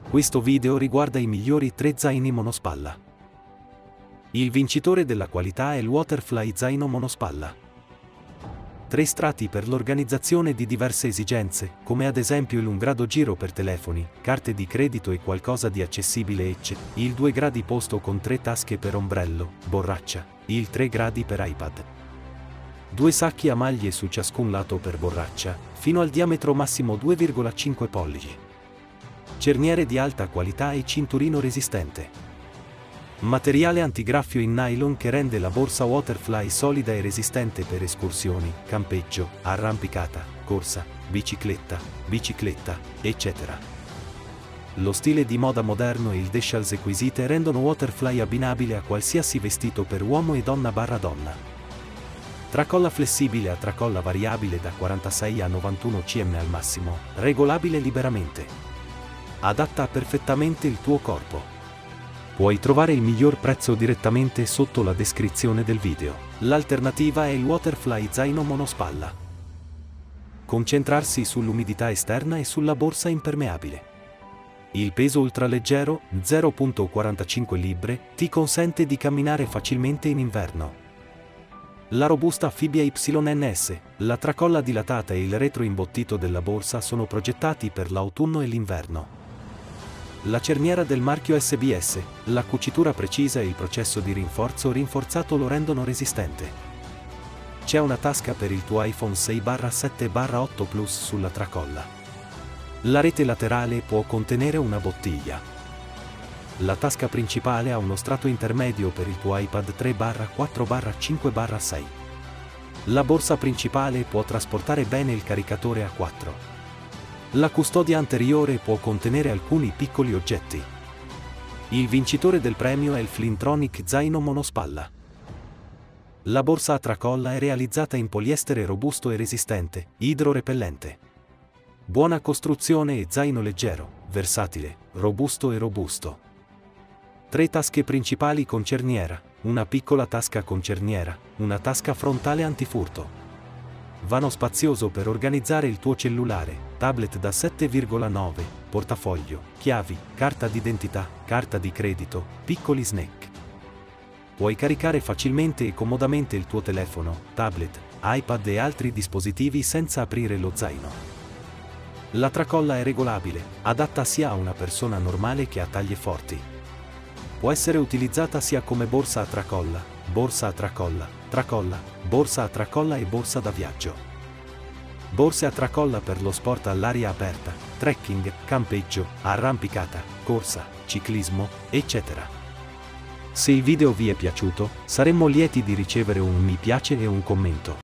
Questo video riguarda i migliori 3 zaini monospalla. Il vincitore della qualità è il Waterfly zaino monospalla. 3 strati per l'organizzazione di diverse esigenze, come ad esempio il 1 grado giro per telefoni, carte di credito e qualcosa di accessibile il 2 gradi posto con 3 tasche per ombrello, borraccia, il 3 gradi per iPad. 2 sacchi a maglie su ciascun lato per borraccia, fino al diametro massimo 2,5 pollici. Cerniere di alta qualità e cinturino resistente. Materiale antigraffio in nylon che rende la borsa Waterfly solida e resistente per escursioni, campeggio, arrampicata, corsa, bicicletta, eccetera. Lo stile di moda moderno e il details acquisite rendono Waterfly abbinabile a qualsiasi vestito per uomo e donna/donna. Tracolla flessibile a tracolla variabile da 46 a 91 cm al massimo, regolabile liberamente. Adatta perfettamente il tuo corpo. Puoi trovare il miglior prezzo direttamente sotto la descrizione del video. L'alternativa è il Waterfly zaino monospalla. Concentrarsi sull'umidità esterna e sulla borsa impermeabile. Il peso ultraleggero, 0,45 libbre, ti consente di camminare facilmente in inverno. La robusta Fibbia YNS, la tracolla dilatata e il retro imbottito della borsa sono progettati per l'autunno e l'inverno. La cerniera del marchio SBS, la cucitura precisa e il processo di rinforzato lo rendono resistente. C'è una tasca per il tuo iPhone 6/7/8 Plus sulla tracolla. La rete laterale può contenere una bottiglia. La tasca principale ha uno strato intermedio per il tuo iPad 3/4/5/6. La borsa principale può trasportare bene il caricatore a 4. La custodia anteriore può contenere alcuni piccoli oggetti. Il vincitore del premio è il Flintronic zaino monospalla. La borsa a tracolla è realizzata in poliestere robusto e resistente, idrorepellente. Buona costruzione e zaino leggero, versatile, robusto e robusto. 3 tasche principali con cerniera, una piccola tasca con cerniera, una tasca frontale antifurto. Vano spazioso per organizzare il tuo cellulare, tablet da 7,9, portafoglio, chiavi, carta d'identità, carta di credito, piccoli snack. Puoi caricare facilmente e comodamente il tuo telefono, tablet, iPad e altri dispositivi senza aprire lo zaino. La tracolla è regolabile, adatta sia a una persona normale che a taglie forti. Può essere utilizzata sia come borsa a tracolla, tracolla, borsa a tracolla e borsa da viaggio. Borse a tracolla per lo sport all'aria aperta, trekking, campeggio, arrampicata, corsa, ciclismo, eccetera. Se il video vi è piaciuto, saremmo lieti di ricevere un mi piace e un commento.